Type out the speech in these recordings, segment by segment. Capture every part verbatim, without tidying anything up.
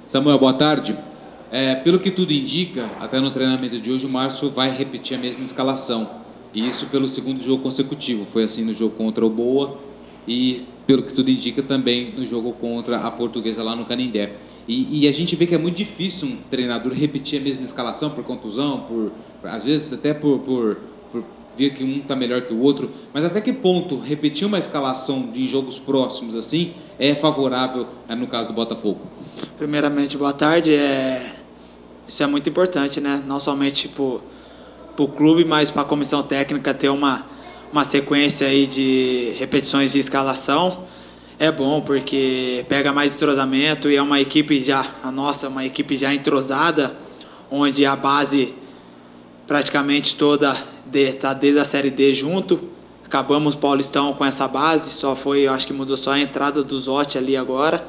Samuel, boa tarde. É, pelo que tudo indica, até no treinamento de hoje, o Márcio vai repetir a mesma escalação. E isso pelo segundo jogo consecutivo. Foi assim no jogo contra o Boa e, pelo que tudo indica, também no jogo contra a Portuguesa lá no Canindé. E, e a gente vê que é muito difícil um treinador repetir a mesma escalação por contusão, por, às vezes até por, por, por ver que um está melhor que o outro. Mas até que ponto repetir uma escalação de jogos próximos assim é favorável no caso do Botafogo? Primeiramente, boa tarde. É... Isso é muito importante, né? Não somente para o clube, mas para a comissão técnica ter uma, uma sequência aí de repetições de escalação. É bom porque pega mais entrosamento e é uma equipe já, a nossa, uma equipe já entrosada, onde a base praticamente toda está de, desde a Série D junto. Acabamos o Paulistão com essa base, só foi, eu acho que mudou só a entrada do Zotti ali agora.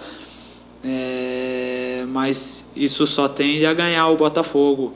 É, mas isso só tende a ganhar o Botafogo.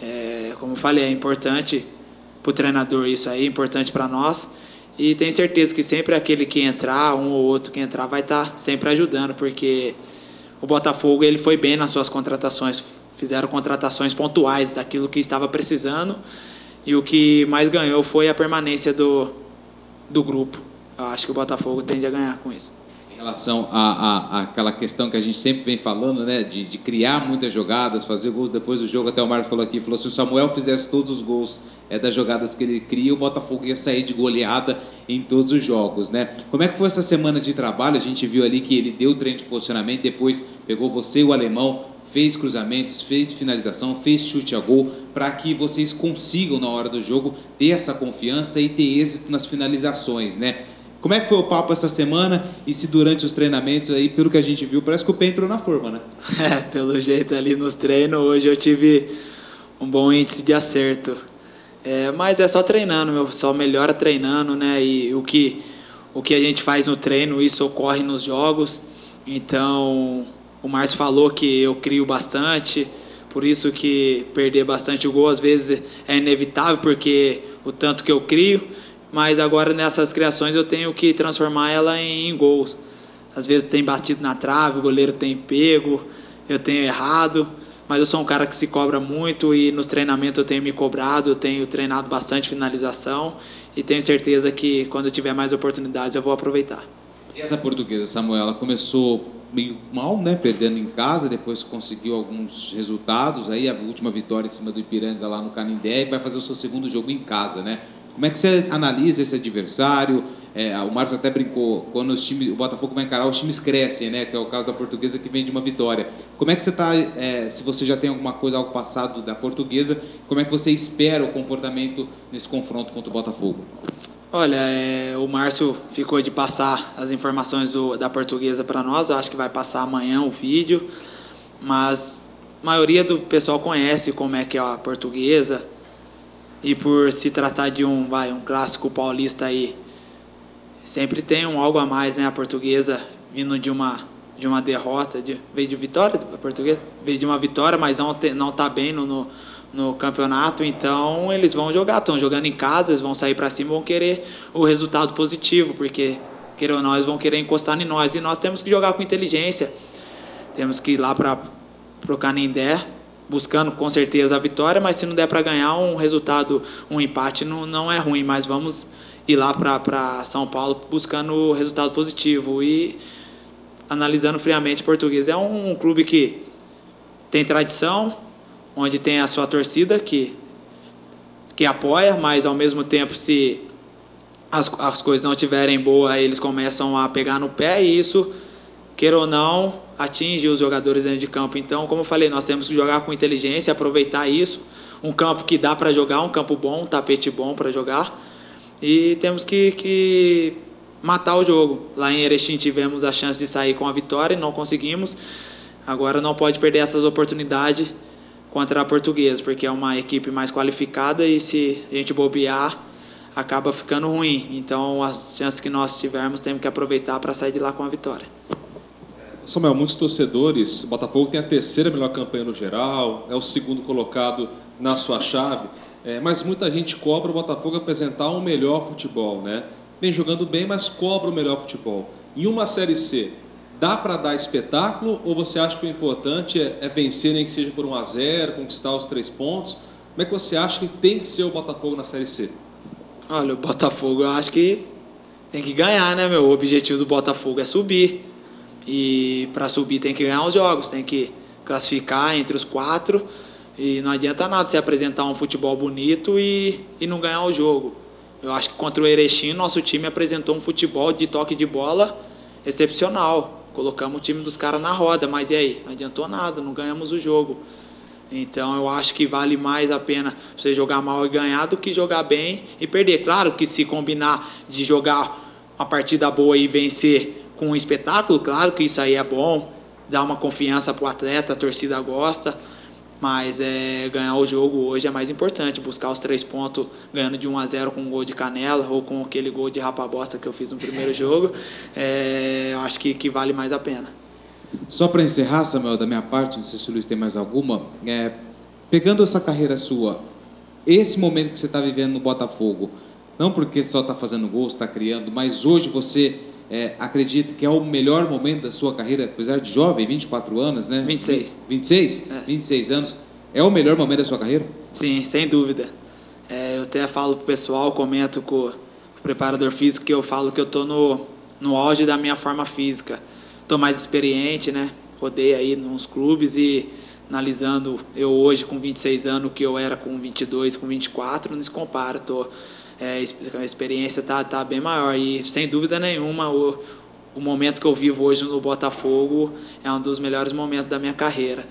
É, como eu falei, é importante para o treinador isso aí, importante para nós. E tenho certeza que sempre aquele que entrar, um ou outro que entrar, vai estar sempre ajudando, porque o Botafogo ele foi bem nas suas contratações, fizeram contratações pontuais daquilo que estava precisando, e o que mais ganhou foi a permanência do, do grupo. Eu acho que o Botafogo tende a ganhar com isso. Em relação à aquela questão que a gente sempre vem falando, né, de, de criar muitas jogadas, fazer gols depois do jogo, até o Marcos falou aqui, falou se o Samuel fizesse todos os gols é, das jogadas que ele cria, o Botafogo ia sair de goleada em todos os jogos, né? Como é que foi essa semana de trabalho? A gente viu ali que ele deu o treino de posicionamento, depois pegou você e o alemão, fez cruzamentos, fez finalização, fez chute a gol, para que vocês consigam, na hora do jogo, ter essa confiança e ter êxito nas finalizações, né? Como é que foi o papo essa semana e se durante os treinamentos aí, pelo que a gente viu, parece que o Pé entrou na forma, né? É, pelo jeito ali nos treinos, hoje eu tive um bom índice de acerto. É, mas é só treinando, meu, só melhora treinando, né? E o que, o que a gente faz no treino, isso ocorre nos jogos. Então, o Márcio falou que eu crio bastante, por isso que perder bastante o gol às vezes é inevitável, porque o tanto que eu crio. Mas agora nessas criações eu tenho que transformar ela em, em gols. Às vezes tem batido na trave, o goleiro tem pego, eu tenho errado, mas eu sou um cara que se cobra muito e nos treinamentos eu tenho me cobrado, eu tenho treinado bastante finalização e tenho certeza que quando eu tiver mais oportunidades eu vou aproveitar. E essa Portuguesa, Samuel, ela começou meio mal, né, perdendo em casa, depois conseguiu alguns resultados, aí a última vitória em cima do Ipiranga lá no Canindé, e vai fazer o seu segundo jogo em casa, né? Como é que você analisa esse adversário? É, o Marcos até brincou, quando os times, o Botafogo vai encarar, os times crescem, né? Que é o caso da Portuguesa, que vem de uma vitória. Como é que você está, é, se você já tem alguma coisa, algo passado da Portuguesa, como é que você espera o comportamento nesse confronto contra o Botafogo? Olha, é, o Márcio ficou de passar as informações do, da Portuguesa para nós, eu acho que vai passar amanhã o vídeo, mas a maioria do pessoal conhece como é que é a Portuguesa. E por se tratar de um, vai, um clássico paulista aí, sempre tem um algo a mais, né? A Portuguesa vindo de uma, de uma derrota, de, veio de vitória, a Portuguesa veio de uma vitória, mas não, te, não tá bem no, no, no campeonato, então eles vão jogar, estão jogando em casa, eles vão sair para cima, vão querer o resultado positivo, porque, queira ou não, eles vão querer encostar em nós, e nós temos que jogar com inteligência, temos que ir lá para o Canindé, buscando com certeza a vitória, mas se não der para ganhar um resultado, um empate não, não é ruim, mas vamos ir lá para São Paulo buscando o resultado positivo e analisando friamente o Português. É um, um clube que tem tradição, onde tem a sua torcida que, que apoia, mas ao mesmo tempo se as, as coisas não estiverem boas, eles começam a pegar no pé e isso, queira ou não, atinge os jogadores dentro de campo. Então, como eu falei, nós temos que jogar com inteligência, aproveitar isso. Um campo que dá para jogar, um campo bom, um tapete bom para jogar. E temos que, que matar o jogo. Lá em Erechim tivemos a chance de sair com a vitória e não conseguimos. Agora não pode perder essas oportunidades contra a Portuguesa, porque é uma equipe mais qualificada e se a gente bobear, acaba ficando ruim. Então, as chances que nós tivermos, temos que aproveitar para sair de lá com a vitória. Samuel, muitos torcedores, o Botafogo tem a terceira melhor campanha no geral, é o segundo colocado na sua chave, é, mas muita gente cobra o Botafogo apresentar um melhor futebol, né? Vem jogando bem, mas cobra o melhor futebol. Em uma Série C, dá para dar espetáculo ou você acha que o importante é, é vencer, nem que seja por um a zero, conquistar os três pontos? Como é que você acha que tem que ser o Botafogo na Série C? Olha, o Botafogo eu acho que tem que ganhar, né, meu? O objetivo do Botafogo é subir. E para subir tem que ganhar os jogos, tem que classificar entre os quatro. E não adianta nada você apresentar um futebol bonito e, e não ganhar o jogo. Eu acho que contra o Erechim, nosso time apresentou um futebol de toque de bola excepcional. Colocamos o time dos caras na roda, mas e aí? Não adiantou nada, não ganhamos o jogo. Então eu acho que vale mais a pena você jogar mal e ganhar do que jogar bem e perder. Claro que se combinar de jogar uma partida boa e vencer com um espetáculo, claro que isso aí é bom, dá uma confiança pro atleta, a torcida gosta, mas é, ganhar o jogo hoje é mais importante, buscar os três pontos ganhando de um a zero com um gol de Canela ou com aquele gol de rapabosta que eu fiz no primeiro jogo, é, eu acho que, que vale mais a pena. Só para encerrar, Samuel, da minha parte, não sei se o Luiz tem mais alguma, é, pegando essa carreira sua, esse momento que você está vivendo no Botafogo, não porque só está fazendo gol, está criando, mas hoje você é, acredita que é o melhor momento da sua carreira, apesar de jovem, vinte e quatro anos, né? vinte e seis. vinte e seis? É. vinte e seis anos. É o melhor momento da sua carreira? Sim, sem dúvida. É, eu até falo pro pessoal, comento com o preparador físico, que eu falo que eu estou no, no auge da minha forma física. Estou mais experiente, né? Rodei aí nos clubes e analisando eu hoje com vinte e seis anos, o que eu era com vinte e dois, com vinte e quatro, não se compara. Tô, é, a experiência está tá bem maior e, sem dúvida nenhuma, o, o momento que eu vivo hoje no Botafogo é um dos melhores momentos da minha carreira.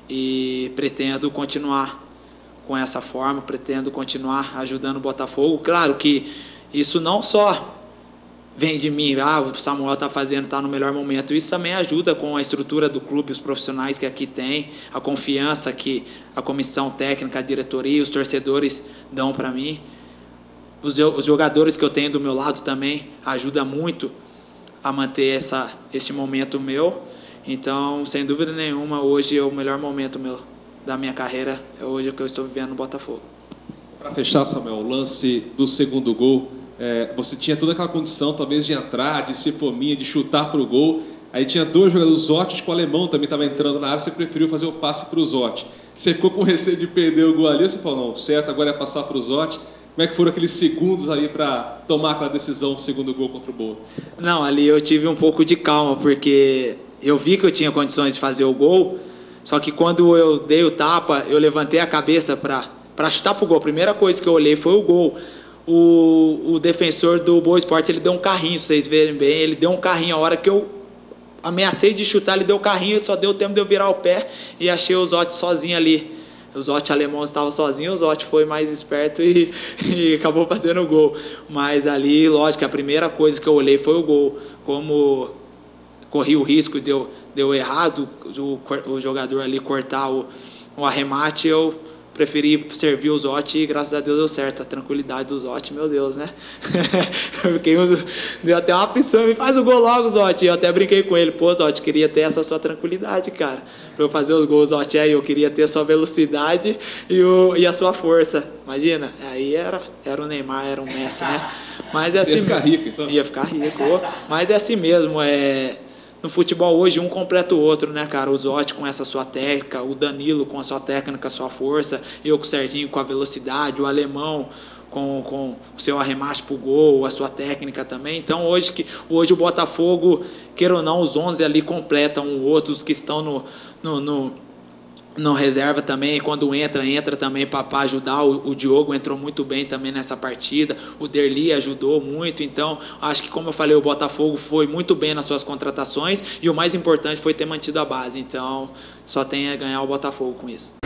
E pretendo continuar com essa forma, pretendo continuar ajudando o Botafogo. Claro que isso não só vem de mim, ah, o Samuel está fazendo, está no melhor momento. Isso também ajuda com a estrutura do clube, os profissionais que aqui tem, a confiança que a comissão técnica, a diretoria e os torcedores dão para mim. Os, os jogadores que eu tenho do meu lado também ajudam muito a manter essa, esse momento meu. Então, sem dúvida nenhuma, hoje é o melhor momento meu, da minha carreira, é hoje que eu estou vivendo no Botafogo. Para fechar, Samuel, o lance do segundo gol, É, você tinha toda aquela condição, talvez, de entrar, de ser fominha, de chutar para o gol. Aí tinha dois jogadores, o Zotti, com o alemão também estava entrando na área, você preferiu fazer o passe para o Zotti. Você ficou com receio de perder o gol ali, você falou, não, certo, agora é passar para o Zotti. Como é que foram aqueles segundos ali para tomar aquela decisão, o segundo gol contra o Boa? Não, ali eu tive um pouco de calma, porque eu vi que eu tinha condições de fazer o gol, só que quando eu dei o tapa, eu levantei a cabeça para chutar para o gol. A primeira coisa que eu olhei foi o gol. O, o defensor do Boa Esporte, ele deu um carrinho, vocês verem bem, ele deu um carrinho, a hora que eu ameacei de chutar, ele deu um carrinho, só deu tempo de eu virar o pé e achei o Zotti sozinho ali. O Zotti alemão estava sozinho, o Zotti foi mais esperto e, e acabou fazendo o gol. Mas ali, lógico, a primeira coisa que eu olhei foi o gol. Como corri o risco de eu, de eu errado, o, o jogador ali cortar o, o arremate, eu preferi servir o Zotti e graças a Deus deu certo. A tranquilidade do Zotti, meu Deus, né? Eu fiquei, deu até uma pressão, me faz o gol logo, Zotti. Eu até brinquei com ele, pô, Zotti, queria ter essa sua tranquilidade, cara, pra eu fazer os gols, Zotti. Aí eu queria ter a sua velocidade e, o, e a sua força. Imagina, aí era, era o Neymar, era o Messi, né? Mas é assim, ia ficar rico, então. Ia ficar rico, mas é assim mesmo, é... No futebol hoje, um completa o outro, né, cara? O Zotti com essa sua técnica, o Danilo com a sua técnica, a sua força, eu com o Serginho com a velocidade, o alemão com, com o seu arremate pro gol, a sua técnica também. Então, hoje, que, hoje o Botafogo, queira ou não, os onze ali completam o outro, os que estão no, no, no, no reserva também, quando entra, entra também para ajudar. O, o Diogo entrou muito bem também nessa partida, o Derli ajudou muito. Então, acho que, como eu falei, o Botafogo foi muito bem nas suas contratações e o mais importante foi ter mantido a base. Então, só tem a ganhar o Botafogo com isso.